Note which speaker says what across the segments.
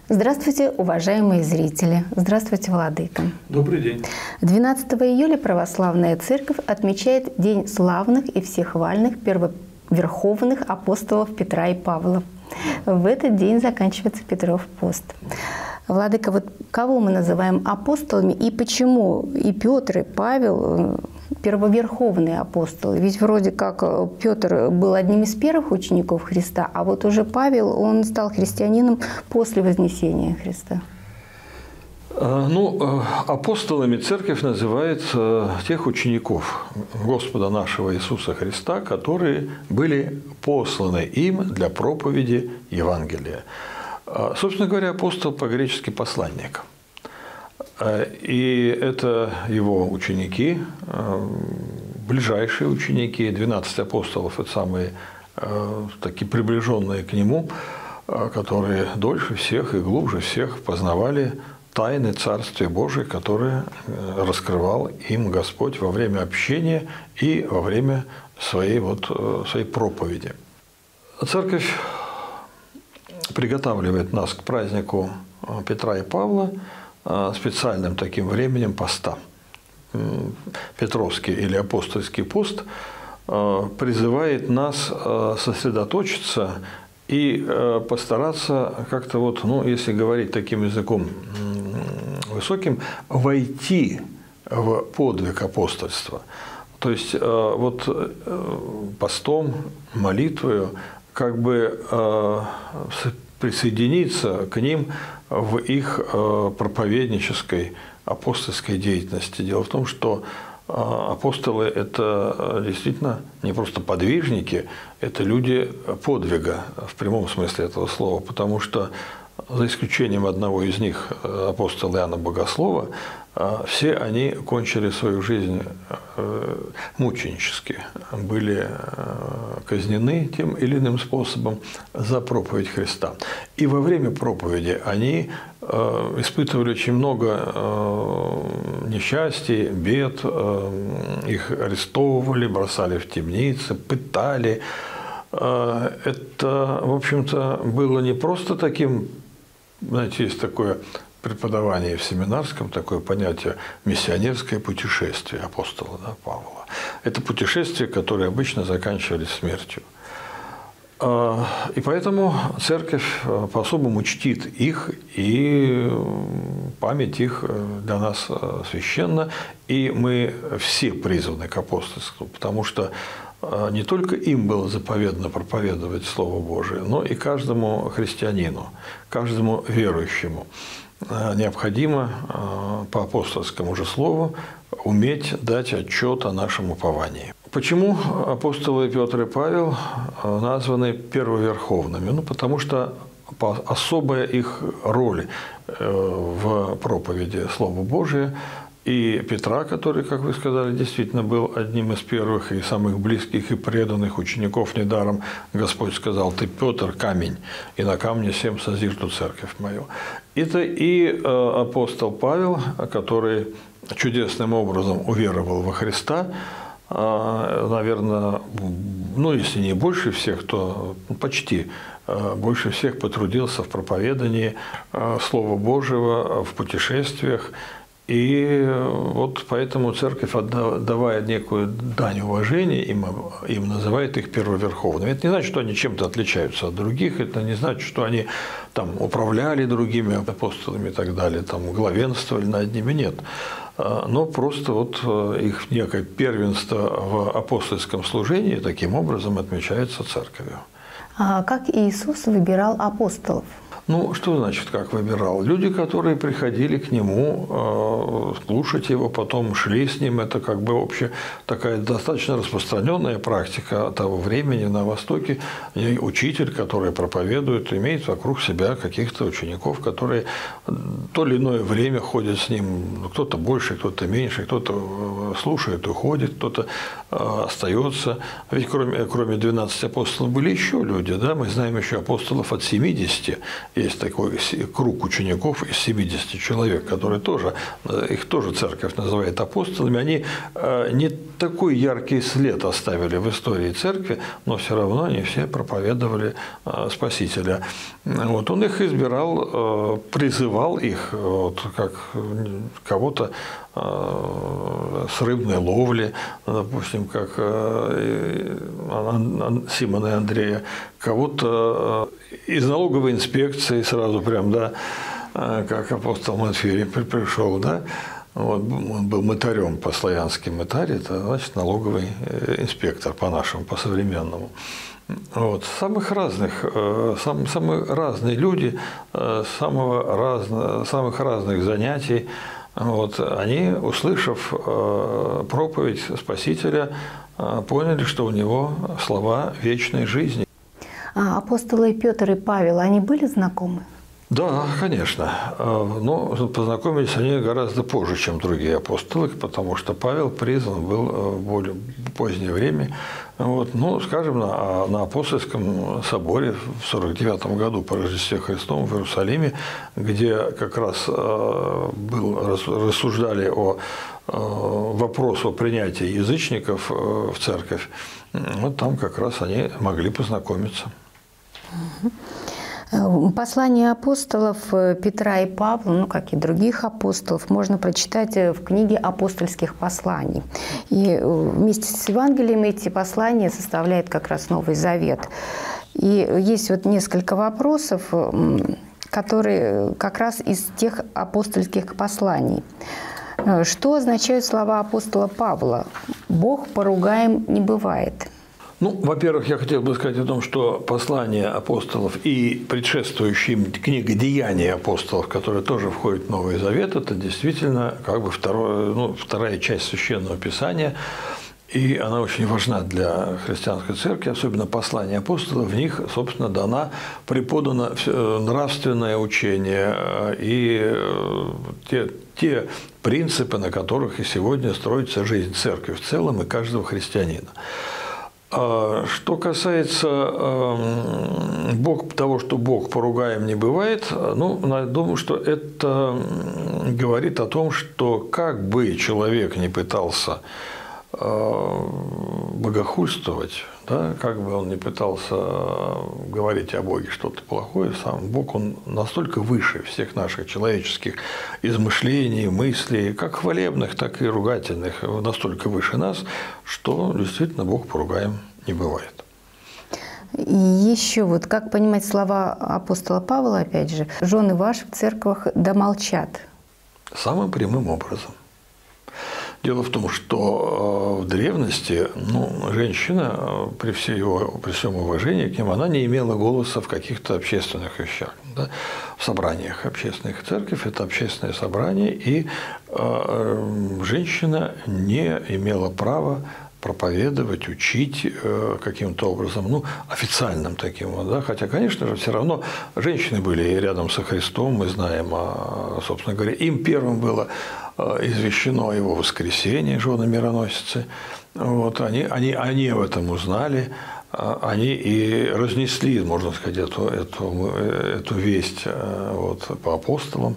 Speaker 1: Здравствуйте, уважаемые зрители! Здравствуйте, владыка!
Speaker 2: Добрый день!
Speaker 1: 12 июля Православная Церковь отмечает День славных и всехвальных первоверховных апостолов Петра и Павла. В этот день заканчивается Петров пост. Владыка, вот кого мы называем апостолами и почему и Петр, и Павел первоверховные апостолы? Ведь вроде как Петр был одним из первых учеников Христа, а вот уже Павел, он стал христианином после вознесения Христа.
Speaker 2: Апостолами Церковь называет тех учеников Господа нашего Иисуса Христа, которые были посланы им для проповеди Евангелия. Собственно говоря, апостол по-гречески «посланник». И это его ученики, ближайшие ученики, 12 апостолов – это самые такие приближенные к нему, которые дольше всех и глубже всех познавали тайны Царствия Божия, которые раскрывал им Господь во время общения и во время своей проповеди. Церковь приготавливает нас к празднику Петра и Павла специальным таким временем поста. Петровский или апостольский пост призывает нас сосредоточиться и постараться как-то если говорить таким языком высоким, войти в подвиг апостольства. То есть постом, молитвою как бы присоединиться к ним в их проповеднической апостольской деятельности. Дело в том, что апостолы – это действительно не просто подвижники, это люди подвига в прямом смысле этого слова, потому что за исключением одного из них, апостола Иоанна Богослова, все они кончили свою жизнь мученически, были казнены тем или иным способом за проповедь Христа. И во время проповеди они испытывали очень много несчастий, бед, их арестовывали, бросали в темницы, пытали. Это, в общем-то, было не просто таким, знаете, есть такое преподавание в семинарском, такое понятие миссионерское путешествие апостола Павла. Это путешествия, которые обычно заканчивались смертью. И поэтому Церковь по-особому чтит их, и память их для нас священна, и мы все призваны к апостольству, потому что не только им было заповедано проповедовать Слово Божие, но и каждому христианину, каждому верующему необходимо по апостольскому же слову уметь дать отчет о нашем уповании. Почему апостолы Петр и Павел названы первоверховными? Потому что особая их роль в проповеди Слова Божия, и Петра, который, как вы сказали, действительно был одним из первых и самых близких и преданных учеников, недаром Господь сказал: «Ты, Петр, камень, и на камне сем созижду церковь мою». Это и апостол Павел, который чудесным образом уверовал во Христа, наверное, если не больше всех, то почти больше всех потрудился в проповедании Слова Божьего, в путешествиях. И поэтому Церковь, давая некую дань уважения, им называет их первоверховными. Это не значит, что они чем-то отличаются от других, это не значит, что они управляли другими апостолами и так далее, главенствовали над ними, нет. Но просто их некое первенство в апостольском служении таким образом отмечается Церковью.
Speaker 1: А как Иисус выбирал апостолов?
Speaker 2: Что значит, как выбирал? Люди, которые приходили к нему слушать его, потом шли с ним. Это такая достаточно распространенная практика того времени на Востоке. И учитель, который проповедует, имеет вокруг себя каких-то учеников, которые то или иное время ходят с ним. Кто-то больше, кто-то меньше, кто-то слушает, уходит, кто-то остается. Ведь кроме 12 апостолов были еще люди. Да? Мы знаем еще апостолов от 70. есть такой круг учеников из 70 человек, которые тоже, их тоже церковь называет апостолами. Они не такой яркий след оставили в истории церкви, но все равно они все проповедовали Спасителя. Вот, он их избирал, призывал их, вот, как кого-то с рыбной ловли, допустим, как Симона и Андрея, кого-то из налоговой инспекции сразу прям, да, как апостол Матфей пришел, да, вот, он был мытарем по-славянски, мытарь – это значит налоговый инспектор по-нашему, по-современному. Вот. Самые разные люди, самых разных занятий, вот, они, услышав проповедь Спасителя, поняли, что у него слова вечной жизни.
Speaker 1: А апостолы Петр и Павел, они были знакомы?
Speaker 2: Да, конечно. Но познакомились они гораздо позже, чем другие апостолы, потому что Павел призван был в более позднее время. Вот, ну, скажем, на апостольском соборе в 49 году по Рождестве Христовом в Иерусалиме, где как раз рассуждали о вопрос о принятии язычников в церковь, вот там как раз они могли познакомиться.
Speaker 1: Послания апостолов Петра и Павла, ну, как и других апостолов, можно прочитать в книге апостольских посланий. И вместе с Евангелием эти послания составляют как раз Новый Завет. И есть вот несколько вопросов, которые как раз из тех апостольских посланий. Что означают слова апостола Павла? «Бог поругаем не бывает».
Speaker 2: Ну, во-первых, я хотел бы сказать о том, что послания апостолов и предшествующая им книга «Деяния апостолов», которая тоже входит в Новый Завет, это действительно как бы вторая часть Священного Писания, и она очень важна для христианской церкви, особенно послания апостолов, в них, собственно, преподано нравственное учение и те принципы, на которых и сегодня строится жизнь церкви в целом и каждого христианина. Что касается того, что Бог поругаем не бывает, ну, я думаю, что это говорит о том, что как бы человек не пытался богохульствовать, да, как бы он не пытался говорить о Боге что-то плохое, сам Бог, он настолько выше всех наших человеческих измышлений, мыслей, как хвалебных, так и ругательных, настолько выше нас, что действительно Бог поругаем не бывает.
Speaker 1: И еще вот как понимать слова апостола Павла, опять же, «Жены ваши в церквах да молчат».
Speaker 2: Самым прямым образом. Дело в том, что в древности женщина, при всем уважении к ним, она не имела голоса в каких-то общественных вещах. Да? В собраниях общественных. Церковь – это общественное собрание, и женщина не имела права проповедовать, учить каким-то образом, официальным таким, да, хотя, конечно же, все равно женщины были рядом со Христом, мы знаем, собственно говоря, им первым было извещено о его воскресении, жены мироносицы, вот, они об этом узнали, они и разнесли, можно сказать, эту весть вот, по апостолам,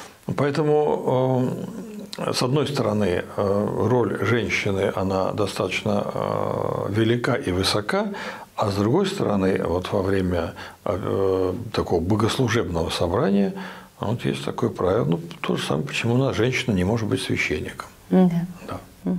Speaker 2: поэтому с одной стороны, роль женщины, она достаточно велика и высока, а с другой стороны, вот во время такого богослужебного собрания, вот есть такое правило, то же самое, почему у нас женщина не может быть священником.
Speaker 1: Да.
Speaker 2: Да.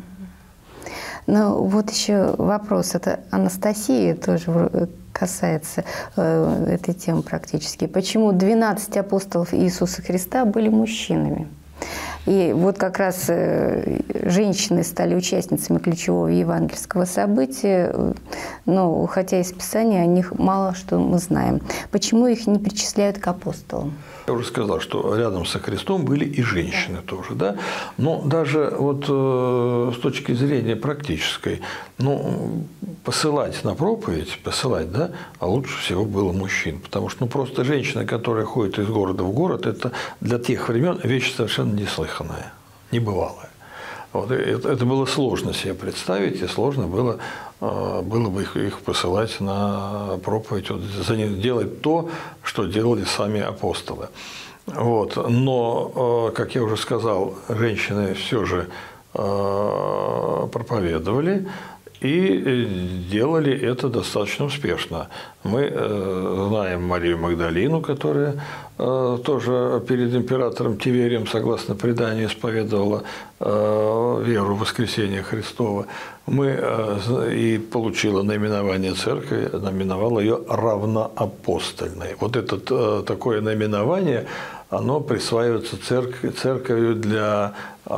Speaker 1: Ну, вот еще вопрос, это Анастасия тоже касается этой темы практически. Почему 12 апостолов Иисуса Христа были мужчинами? И вот как раз женщины стали участницами ключевого евангельского события, но хотя из Писания о них мало что мы знаем. Почему их не причисляют к апостолам?
Speaker 2: Я уже сказал, что рядом со Христом были и женщины тоже, да. Но даже вот с точки зрения практической, посылать на проповедь, да, а лучше всего было мужчин. Потому что просто женщина, которая ходит из города в город, это для тех времен вещь совершенно неслыханная, небывалая. Вот, это было сложно себе представить, и сложно было бы их посылать на проповедь, делать то, что делали сами апостолы. Вот. Но, как я уже сказал, женщины все же проповедовали и делали это достаточно успешно. Мы знаем Марию Магдалину, которая тоже перед императором Тиверием, согласно преданию, исповедовала веру в воскресение Христова. Мы и получила наименование церкви, номиновала ее равноапостольной. Вот это такое наименование, оно присваивается церковью для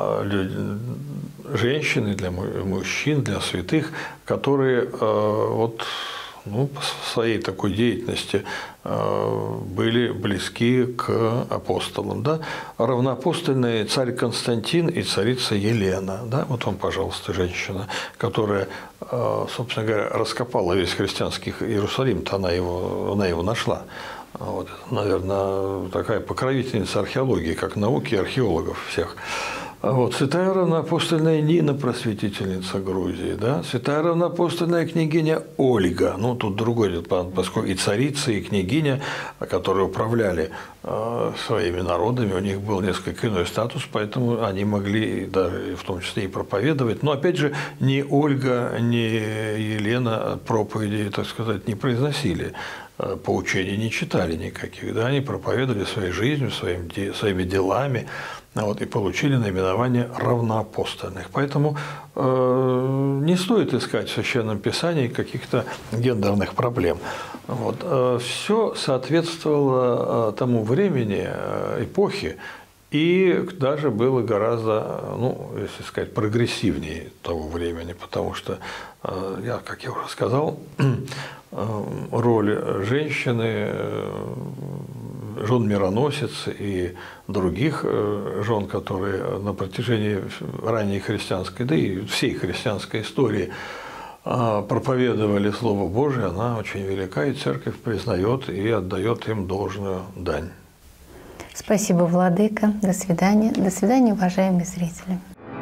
Speaker 2: женщин, для мужчин, для святых, которые вот, по своей такой деятельности были близки к апостолам. Да? Равноапостольные царь Константин и царица Елена. Да? Вот вам, пожалуйста, женщина, которая, собственно говоря, раскопала весь христианский Иерусалим-то, она его нашла. Вот, наверное, такая покровительница археологии, как науки, археологов всех. Вот, святая равноапостольная Нина, просветительница Грузии, да? Святая равноапостольная княгиня Ольга, тут другой, поскольку и царица, и княгиня, которые управляли своими народами, у них был несколько иной статус, поэтому они могли даже в том числе и проповедовать. Но опять же, ни Ольга, ни Елена проповеди, так сказать, не произносили. Поучений не читали никаких, да, они проповедовали своей жизнью, своими делами, вот, и получили наименование равноапостольных. Поэтому не стоит искать в Священном Писании каких-то гендерных проблем. Вот. Все соответствовало тому времени, эпохе, и даже было гораздо, если сказать, прогрессивнее того времени, потому что, как я уже сказал, роль женщины, жен мироносец и других жен, которые на протяжении ранней христианской, да и всей христианской истории проповедовали Слово Божие, она очень велика, и Церковь признает и отдает им должную дань.
Speaker 1: Спасибо, владыка. До свидания. До свидания, уважаемые зрители.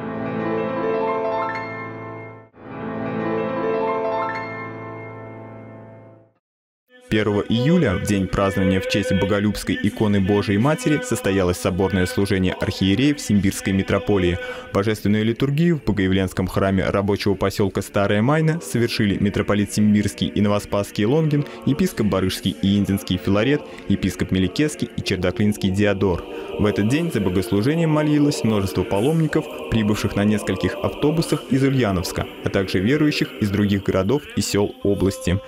Speaker 3: 1 июля, в день празднования в честь Боголюбской иконы Божией Матери, состоялось соборное служение архиереев Симбирской митрополии. Божественную литургию в Богоявленском храме рабочего поселка Старая Майна совершили митрополит Симбирский и Новоспасский Лонгин, епископ Барышский и Индинский Филарет, епископ Меликесский и Чердаклинский Диодор. В этот день за богослужением молилось множество паломников, прибывших на нескольких автобусах из Ульяновска, а также верующих из других городов и сел области.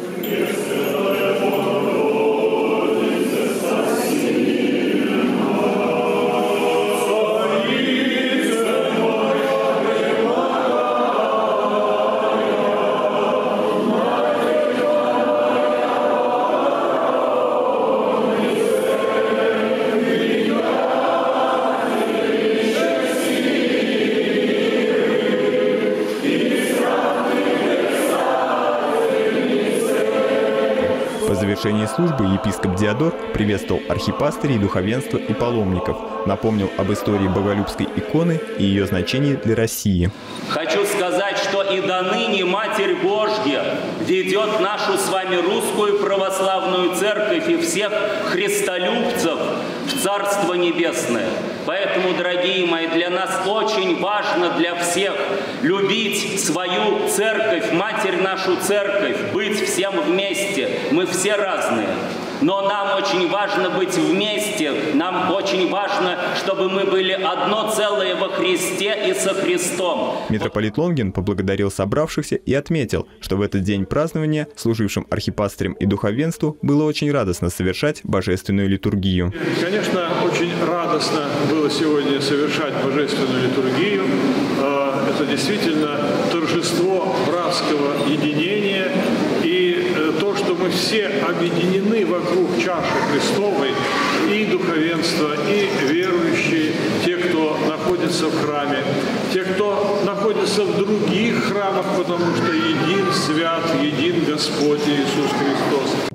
Speaker 3: По завершении службы епископ Диодор приветствовал архипастырей, духовенство и паломников, напомнил об истории Боголюбской иконы и ее значении для России.
Speaker 4: Хочу сказать, что и до ныне Матерь Божья ведет нашу с вами русскую православную церковь и всех христолюбцев в Царство Небесное. Поэтому, дорогие мои, для нас очень важно, для всех, любить свою церковь, Матерь нашу церковь, быть всем вместе. Мы все разные. Но нам очень важно быть вместе, нам очень важно, чтобы мы были одно целое во Христе и со Христом.
Speaker 3: Митрополит Лонгин поблагодарил собравшихся и отметил, что в этот день празднования служившим архипастырям и духовенству было очень радостно совершать божественную литургию.
Speaker 5: Конечно, очень радостно было сегодня совершать божественную литургию. Это действительно торжество братского единения и то, что мы все объединены вокруг чаши Христовой, и духовенство, и верующие, те, кто находится в храме, те, кто находится в других храмах, потому что един свят, един Господь Иисус Христос.